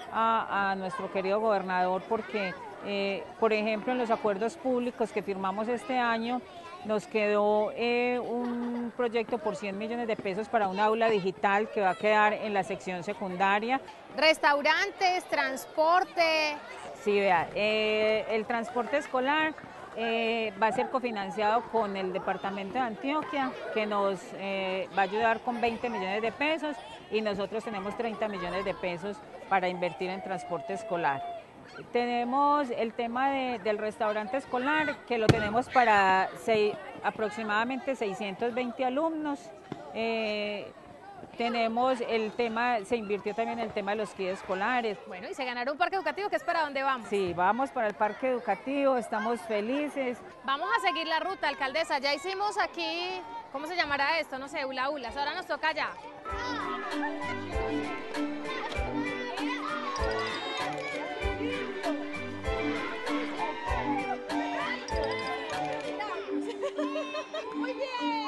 Speaker 10: a, a nuestro querido gobernador, porque eh, por ejemplo en los acuerdos públicos que firmamos este año nos quedó eh, un proyecto por cien millones de pesos para un aula digital que va a quedar en la sección secundaria.
Speaker 1: Restaurantes, transporte.
Speaker 10: Sí, vea, eh, el transporte escolar eh, va a ser cofinanciado con el departamento de Antioquia, que nos eh, va a ayudar con veinte millones de pesos. y nosotros tenemos treinta millones de pesos para invertir en transporte escolar. Tenemos el tema de, del restaurante escolar, que lo tenemos para seis, aproximadamente seiscientos veinte alumnos. Eh, tenemos el tema, se invirtió también en el tema de los kits escolares.
Speaker 1: Bueno, y se ganará un parque educativo, ¿qué es para dónde vamos?
Speaker 10: Sí, vamos para el parque educativo, estamos felices.
Speaker 1: Vamos a seguir la ruta, alcaldesa. Ya hicimos aquí, ¿cómo se llamará esto? No sé, hula hulas. Ahora nos toca allá. Muy bien.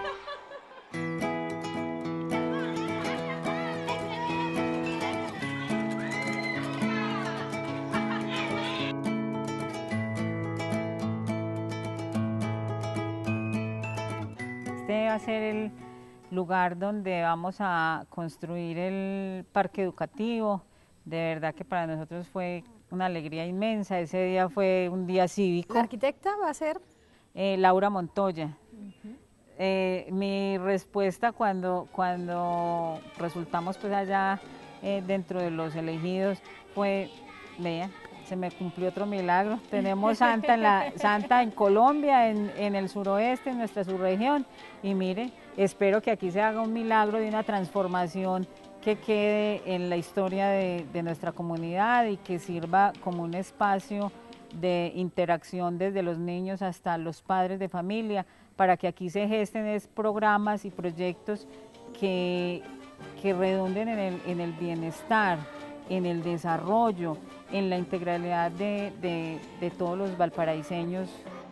Speaker 10: Este va a ser el lugar donde vamos a construir el parque educativo. De verdad que para nosotros fue una alegría inmensa. Ese día fue un día cívico.
Speaker 4: ¿La arquitecta va a ser?
Speaker 10: Eh, Laura Montoya. Uh-huh. eh, mi respuesta cuando, cuando resultamos pues allá eh, dentro de los elegidos fue, vean, se me cumplió otro milagro. Tenemos Santa en, la, Santa en Colombia, en, en el suroeste, en nuestra subregión, y mire, espero que aquí se haga un milagro de una transformación que quede en la historia de, de nuestra comunidad y que sirva como un espacio de interacción desde los niños hasta los padres de familia, para que aquí se gesten programas y proyectos que, que redunden en el, en el bienestar, en el desarrollo, en la integralidad de, de, de todos los valparaíseños.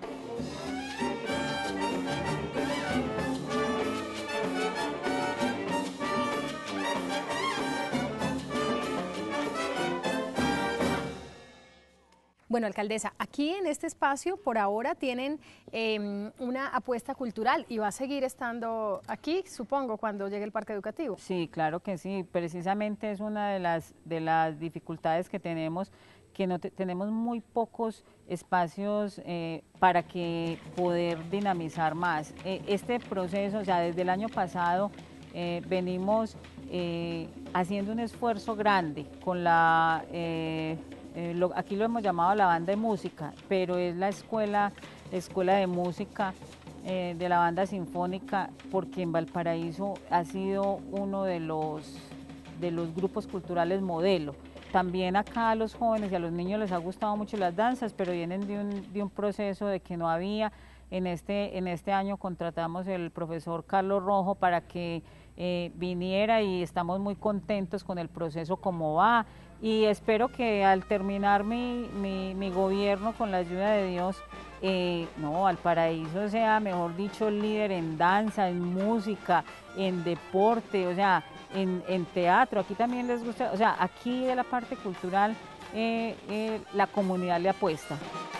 Speaker 4: Bueno, alcaldesa, aquí en este espacio por ahora tienen eh, una apuesta cultural y va a seguir estando aquí, supongo, cuando llegue el parque educativo.
Speaker 10: Sí, claro que sí, precisamente es una de las, de las dificultades que tenemos, que no te, tenemos muy pocos espacios eh, para que poder dinamizar más. Eh, este proceso, o sea, desde el año pasado eh, venimos eh, haciendo un esfuerzo grande con la... Eh, Eh, lo, aquí lo hemos llamado la banda de música, pero es la escuela, escuela de música eh, de la banda sinfónica, porque en Valparaíso ha sido uno de los, de los grupos culturales modelo. También acá a los jóvenes y a los niños les ha gustado mucho las danzas, pero vienen de un, de un proceso de que no había. En este, en este año contratamos el profesor Carlos Rojo para que eh, viniera y estamos muy contentos con el proceso como va. Y espero que al terminar mi, mi, mi gobierno, con la ayuda de Dios, eh, no, Valparaíso sea, mejor dicho, líder en danza, en música, en deporte, o sea, en, en teatro. Aquí también les gusta, o sea, aquí de la parte cultural eh, eh, la comunidad le apuesta.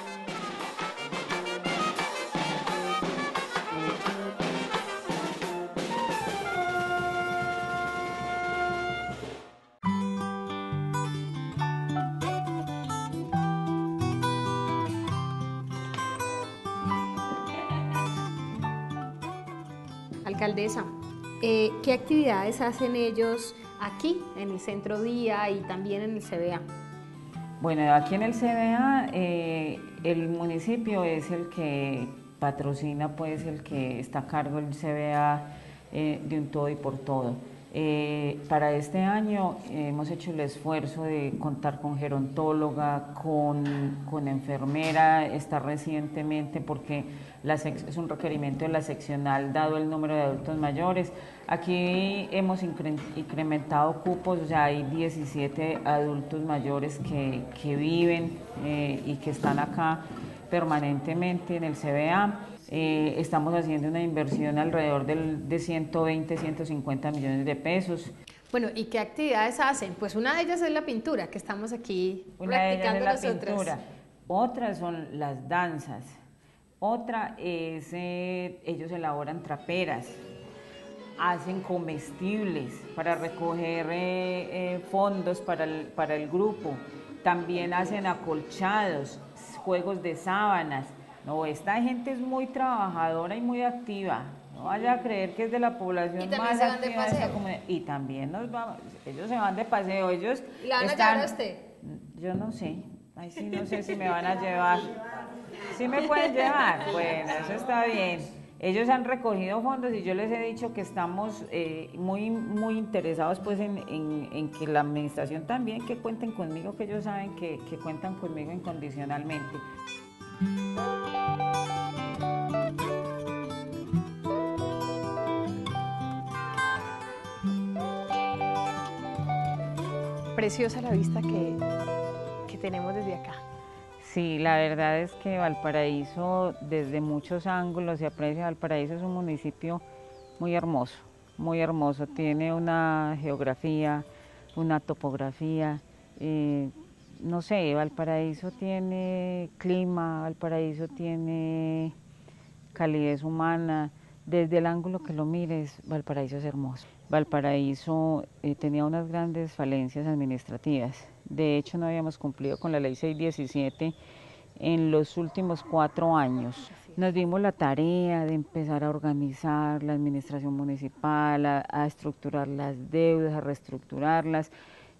Speaker 4: Alcaldesa, eh, ¿qué actividades hacen ellos aquí en el Centro Día y también en el C B A?
Speaker 10: Bueno, aquí en el C B A eh, el municipio es el que patrocina, pues el que está a cargo del C B A eh, de un todo y por todo. Eh, para este año eh, hemos hecho el esfuerzo de contar con gerontóloga, con, con enfermera, está recientemente porque la es un requerimiento de la seccional dado el número de adultos mayores. Aquí hemos incre incrementado cupos, o sea, hay diecisiete adultos mayores que, que viven eh, y que están acá permanentemente en el C B A. Eh, estamos haciendo una inversión alrededor del, de ciento veinte, ciento cincuenta millones de pesos.
Speaker 4: Bueno, ¿y qué actividades hacen? Pues una de ellas es la pintura, que estamos aquí
Speaker 10: una
Speaker 4: practicando
Speaker 10: de ellas es la
Speaker 4: nosotros.
Speaker 10: Pintura. Otras son las danzas. Otra es, eh, ellos elaboran traperas, hacen comestibles para recoger eh, eh, fondos para el, para el grupo. También hacen acolchados, juegos de sábanas. No, esta gente es muy trabajadora y muy activa. No vaya a creer que es de la población
Speaker 4: ¿Y también
Speaker 10: más
Speaker 4: se van de
Speaker 10: activa de esta
Speaker 4: paseo?
Speaker 10: comunidad. Y también nos vamos, ellos se van de paseo, ellos
Speaker 4: ¿Y la van a
Speaker 10: están-
Speaker 4: llevar a usted?
Speaker 10: Yo no sé, ahí sí no sé si me van a llevar. ¿Sí me pueden llevar? Bueno, eso está bien. Ellos han recogido fondos y yo les he dicho que estamos eh, muy, muy interesados pues en, en, en que la administración también, que cuenten conmigo, que ellos saben que, que cuentan conmigo incondicionalmente.
Speaker 1: Preciosa la vista que, que tenemos desde acá.
Speaker 10: Sí, la verdad es que Valparaíso, desde muchos ángulos se aprecia. Valparaíso es un municipio muy hermoso, muy hermoso. Tiene una geografía, una topografía, eh, no sé, Valparaíso tiene clima, Valparaíso tiene calidez humana. Desde el ángulo que lo mires, Valparaíso es hermoso. Valparaíso eh, tenía unas grandes falencias administrativas. De hecho, no habíamos cumplido con la ley seiscientos diecisiete en los últimos cuatro años. Nos dimos la tarea de empezar a organizar la administración municipal, a, a estructurar las deudas, a reestructurarlas.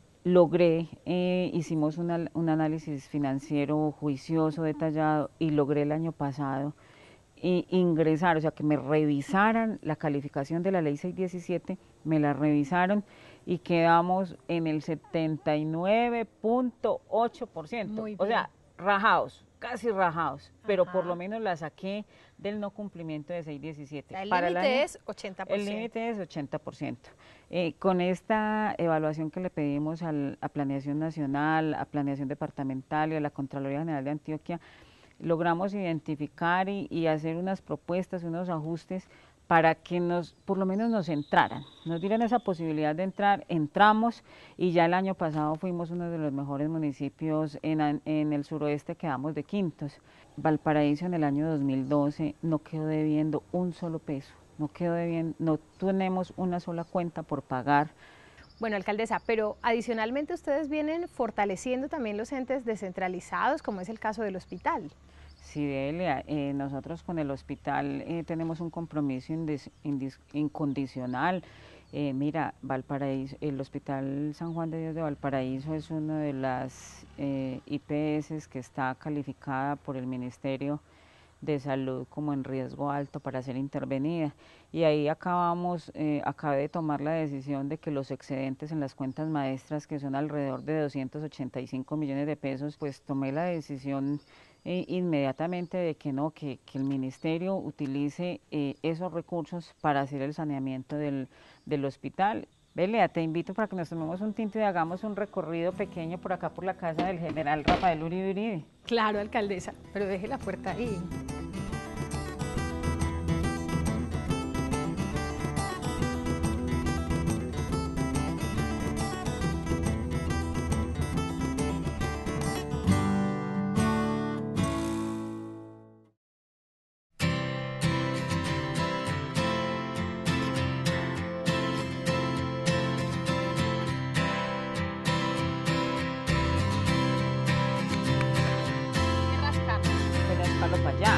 Speaker 10: Logré, eh, hicimos una, un análisis financiero juicioso, detallado, y logré el año pasado eh, ingresar, o sea, que me revisaran la calificación de la ley seiscientos diecisiete, me la revisaron y quedamos en el setenta y nueve punto ocho por ciento.
Speaker 1: Muy
Speaker 10: O
Speaker 1: bien.
Speaker 10: sea, rajados, casi rajados, pero
Speaker 1: Ajá.
Speaker 10: por lo menos la saqué del no cumplimiento de seiscientos diecisiete.
Speaker 1: El
Speaker 10: Para
Speaker 1: límite
Speaker 10: año-
Speaker 1: es ochenta por
Speaker 10: El
Speaker 1: ciento.
Speaker 10: límite es ochenta por ciento. Eh, con esta evaluación que le pedimos al- a Planeación Nacional, a Planeación Departamental y a la Contraloría General de Antioquia, logramos identificar y, y hacer unas propuestas, unos ajustes para que nos, por lo menos nos entraran, nos dieran esa posibilidad de entrar. Entramos y ya el año pasado fuimos uno de los mejores municipios en, an- en el suroeste, quedamos de quintos. Valparaíso en el año dos mil doce no quedó debiendo un solo peso, no quedó debiendo, no tenemos una sola cuenta por pagar.
Speaker 1: Bueno, alcaldesa, pero adicionalmente ustedes vienen fortaleciendo también los entes descentralizados, como es el caso del hospital.
Speaker 10: Sí, Delia, eh, nosotros con el hospital eh, tenemos un compromiso indis- indis- incondicional. Eh, mira, Valparaíso, el Hospital San Juan de Dios de Valparaíso es una de las eh, I P S que está calificada por el Ministerio de Salud como en riesgo alto para ser intervenida. Y ahí acabamos, eh, acabé de tomar la decisión de que los excedentes en las cuentas maestras, que son alrededor de doscientos ochenta y cinco millones de pesos, pues tomé la decisión eh, inmediatamente de que no, que, que el ministerio utilice eh, esos recursos para hacer el saneamiento del, del hospital. Belia, te invito para que nos tomemos un tinto y hagamos un recorrido pequeño por acá por la casa del general Rafael Uribe Uribe.
Speaker 1: Claro, alcaldesa, pero deje la puerta ahí.
Speaker 10: Voy a buscarlo para allá.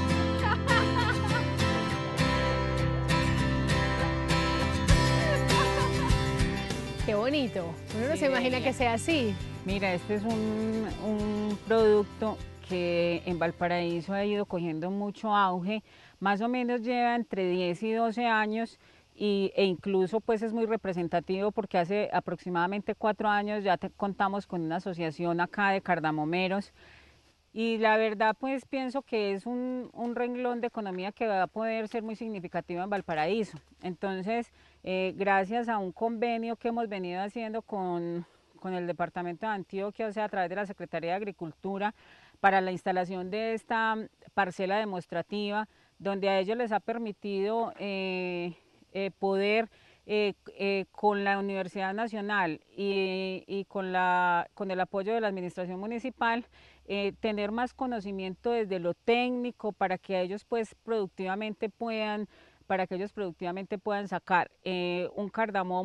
Speaker 1: Qué bonito. Uno no
Speaker 10: Sí,
Speaker 1: se imagina
Speaker 10: Delia.
Speaker 1: que sea así.
Speaker 10: Mira, este es un, un producto que en Valparaíso ha ido cogiendo mucho auge, más o menos lleva entre diez y doce años y, e incluso pues es muy representativo porque hace aproximadamente cuatro años ya te- contamos con una asociación acá de cardamomeros. Y la verdad, pues pienso que es un, un renglón de economía que va a poder ser muy significativo en Valparaíso. Entonces, eh, gracias a un convenio que hemos venido haciendo con, con el Departamento de Antioquia, o sea, a través de la Secretaría de Agricultura, para la instalación de esta parcela demostrativa, donde a ellos les ha permitido eh, eh, poder eh, eh, con la Universidad Nacional y, y con, la, con el apoyo de la Administración Municipal, eh, tener más conocimiento desde lo técnico para que ellos pues productivamente puedan, para que ellos productivamente puedan sacar eh, un cardamomo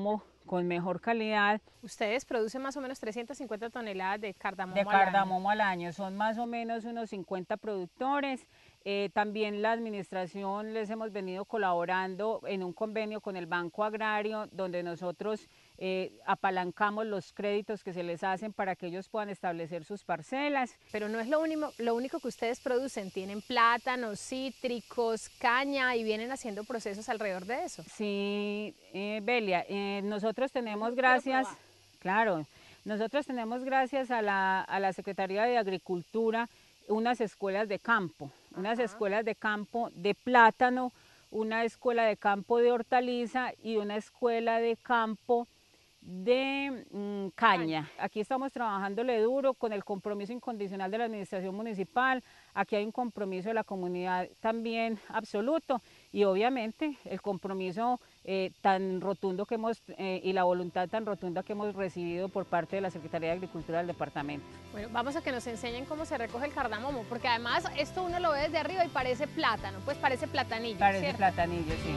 Speaker 10: con mejor calidad.
Speaker 1: Ustedes producen más o menos trescientas cincuenta toneladas de cardamomo
Speaker 10: de
Speaker 1: al año.
Speaker 10: cardamomo al año, son más o menos unos cincuenta productores. Eh, también la administración les hemos venido colaborando en un convenio con el Banco Agrario, donde nosotros eh, apalancamos los créditos que se les hacen para que ellos puedan establecer sus parcelas.
Speaker 1: Pero no es lo único, lo único que ustedes producen, tienen plátanos, cítricos, caña y vienen haciendo procesos alrededor de eso.
Speaker 10: Sí, eh, Belia, eh, nosotros tenemos gracias, claro, nosotros tenemos gracias a la, a la Secretaría de Agricultura unas escuelas de campo, unas Ajá. escuelas de campo de plátano, una escuela de campo de hortaliza y una escuela de campo de mmm, caña. Aquí estamos trabajándole duro con el compromiso incondicional de la administración municipal, aquí hay un compromiso de la comunidad también absoluto y obviamente el compromiso eh, tan rotundo que hemos eh, y la voluntad tan rotunda que hemos recibido por parte de la Secretaría de Agricultura del departamento.
Speaker 1: Bueno, vamos a que nos enseñen cómo se recoge el cardamomo, porque además esto uno lo ve desde arriba y parece plátano, pues parece platanillo,
Speaker 10: Parece
Speaker 1: ¿cierto?
Speaker 10: platanillo, sí.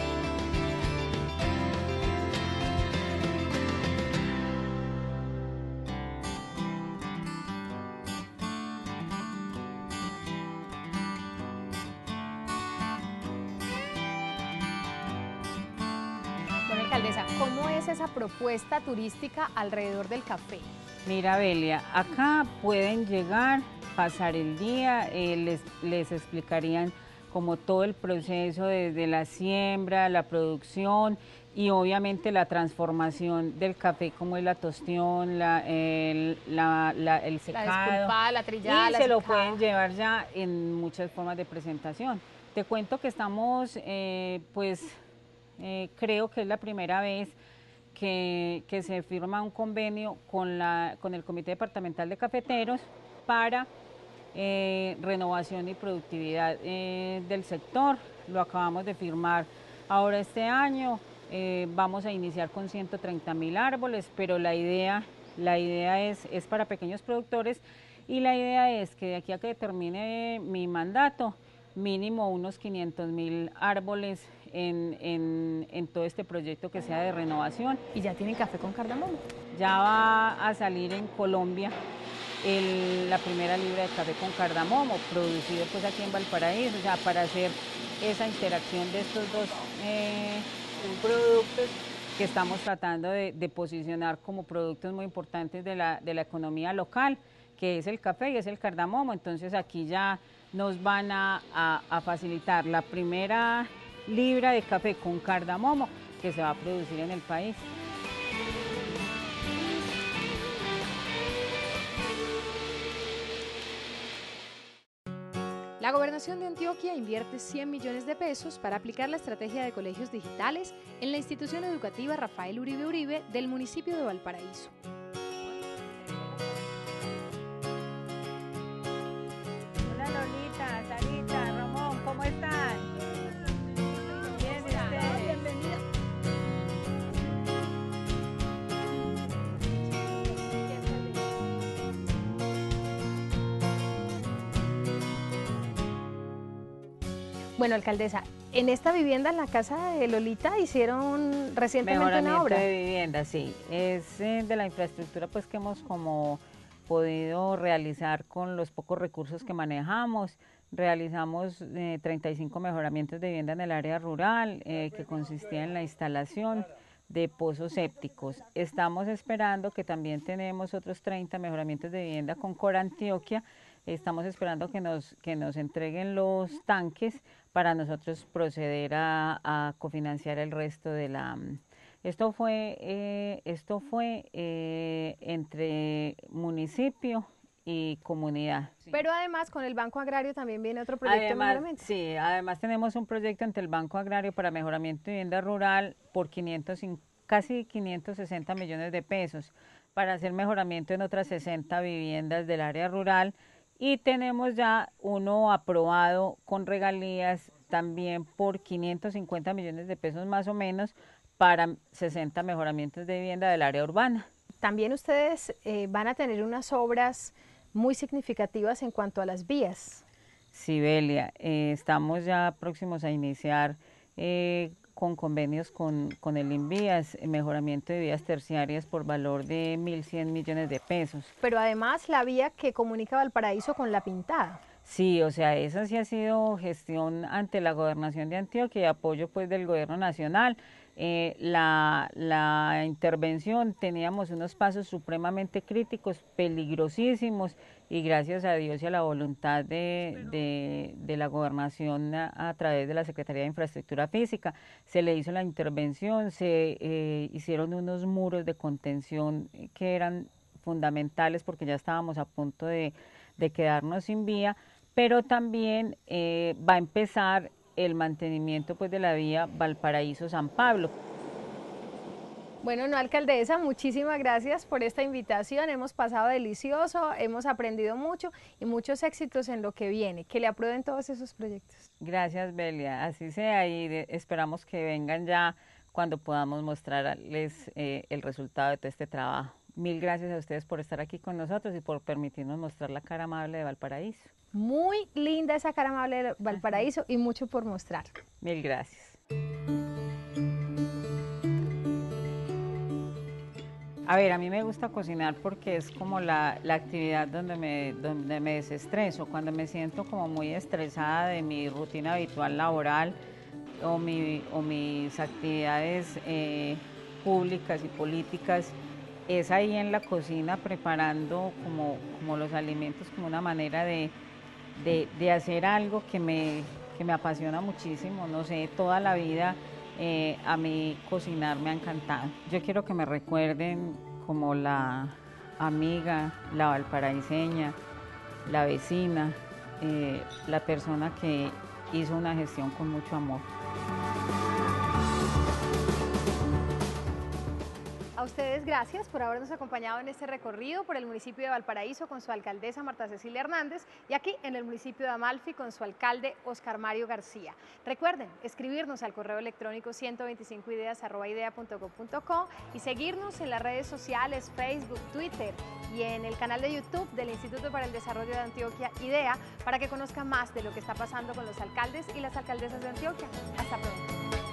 Speaker 1: Alcaldesa, ¿cómo es esa propuesta turística alrededor del café?
Speaker 10: Mira, Belia, acá pueden llegar, pasar el día, eh, les, les explicarían como todo el proceso desde la siembra, la producción y obviamente la transformación del café, como es la tostión, la, el, la, la, el secado.
Speaker 1: La desculpada, la trillada,
Speaker 10: y
Speaker 1: la
Speaker 10: se lo
Speaker 1: secada.
Speaker 10: pueden llevar ya en muchas formas de presentación. Te cuento que estamos, eh, pues, eh, creo que es la primera vez que, que se firma un convenio con, la, con el Comité Departamental de Cafeteros para eh, renovación y productividad eh, del sector. Lo acabamos de firmar ahora este año. Eh, vamos a iniciar con ciento treinta mil árboles, pero la idea, la idea es, es para pequeños productores y la idea es que de aquí a que termine mi mandato, mínimo unos quinientos mil árboles en, en, en todo este proyecto que sea de renovación.
Speaker 1: ¿Y ya tienen café con cardamomo?
Speaker 10: Ya va a salir en Colombia el, la primera libra de café con cardamomo, producido pues aquí en Valparaíso, o sea, para hacer esa interacción de estos dos eh, productos que estamos tratando de, de posicionar como productos muy importantes de la, de la economía local, que es el café y es el cardamomo. Entonces aquí ya nos van a, a, a facilitar la primera libra de café con cardamomo que se va a producir en el país.
Speaker 4: La Gobernación de Antioquia invierte cien millones de pesos para aplicar la estrategia de colegios digitales en la institución educativa Rafael Uribe Uribe del municipio de Valparaíso.
Speaker 10: Hola Lolita, Sarita, Ramón, ¿cómo están? Bien, ustedes. Bienvenida.
Speaker 1: Bueno, alcaldesa, en esta vivienda, en la casa de Lolita, hicieron recientemente una obra.
Speaker 10: de vivienda, sí. Es eh, de la infraestructura pues que hemos como podido realizar con los pocos recursos que manejamos. Realizamos eh, treinta y cinco mejoramientos de vivienda en el área rural, eh, que consistía en la instalación de pozos sépticos. Estamos esperando que también tenemos otros treinta mejoramientos de vivienda con Cora Antioquia. Estamos esperando que nos, que nos entreguen los tanques para nosotros proceder a, a cofinanciar el resto de la... Esto fue, eh, esto fue eh, entre municipio y comunidad.
Speaker 1: Pero además con el Banco Agrario también viene otro proyecto
Speaker 10: Además,
Speaker 1: de mejoramiento.
Speaker 10: Sí, además tenemos un proyecto ante el Banco Agrario para mejoramiento de vivienda rural por quinientos, casi quinientos sesenta millones de pesos para hacer mejoramiento en otras sesenta viviendas del área rural. Y tenemos ya uno aprobado con regalías también por quinientos cincuenta millones de pesos más o menos para sesenta mejoramientos de vivienda del área urbana.
Speaker 1: También ustedes eh, van a tener unas obras muy significativas en cuanto a las vías.
Speaker 10: Sí, Belia, eh, estamos ya próximos a iniciar eh, con convenios con, con el INVIAS, mejoramiento de vías terciarias por valor de mil cien millones de pesos.
Speaker 4: Pero además la vía que comunica Valparaíso con La Pintada.
Speaker 10: Sí, o sea, esa sí ha sido gestión ante la Gobernación de Antioquia y apoyo pues del Gobierno Nacional. Eh, la, la intervención, teníamos unos pasos supremamente críticos, peligrosísimos, y gracias a Dios y a la voluntad de, de, de la Gobernación a, a través de la Secretaría de Infraestructura Física, se le hizo la intervención, se eh, hicieron unos muros de contención que eran fundamentales porque ya estábamos a punto de, de quedarnos sin vía, pero también eh, va a empezar el mantenimiento pues de la vía Valparaíso-San Pablo.
Speaker 4: Bueno, no, alcaldesa, muchísimas gracias por esta invitación, hemos pasado delicioso, hemos aprendido mucho y muchos éxitos en lo que viene, que le aprueben todos esos proyectos.
Speaker 10: Gracias, Belia, así sea, y de, esperamos que vengan ya cuando podamos mostrarles eh, el resultado de todo este trabajo. Mil gracias a ustedes por estar aquí con nosotros y por permitirnos mostrar la cara amable de Valparaíso.
Speaker 4: Muy linda esa cara amable de Valparaíso y mucho por mostrar.
Speaker 10: Mil gracias. A ver, a mí me gusta cocinar porque es como la, la actividad donde me, donde me desestreso. Cuando me siento como muy estresada de mi rutina habitual laboral o, mi, o mis actividades eh, públicas y políticas, es ahí en la cocina preparando como, como los alimentos, como una manera de, de, de hacer algo que me, que me apasiona muchísimo. No sé, toda la vida eh, a mí cocinar me ha encantado. Yo quiero que me recuerden como la amiga, la valparaíseña, la vecina, eh, la persona que hizo una gestión con mucho amor.
Speaker 4: A ustedes gracias por habernos acompañado en este recorrido por el municipio de Valparaíso con su alcaldesa Marta Cecilia Hernández y aquí en el municipio de Amalfi con su alcalde Oscar Mario García. Recuerden escribirnos al correo electrónico ciento veinticinco ideas arroba idea punto gov punto co y seguirnos en las redes sociales, Facebook, Twitter y en el canal de YouTube del Instituto para el Desarrollo de Antioquia, IDEA, para que conozcan más de lo que está pasando con los alcaldes y las alcaldesas de Antioquia. Hasta pronto.